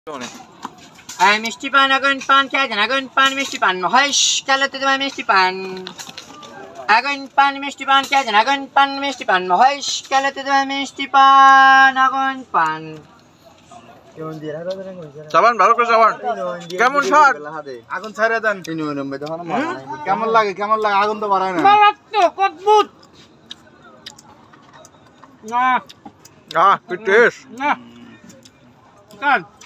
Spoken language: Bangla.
মিষ্টি পান আগুন পান খেয়ে যান আগুন পান মিষ্টি পান মহেশ খেলাতে তোমার মিষ্টি পান আগুন পান মিষ্টি পান খেয়ে যান আগুন পান মিষ্টি পান মহেশ খেলাতে তোমার মিষ্টি পান আগুন পান চাবান ভালো করে চাবান কেমন স্বাদ আগুন ছাড়া দেন কেমন লাগে আগুন তো বাড়ায় না অদ্ভুত না কি টেস্ট না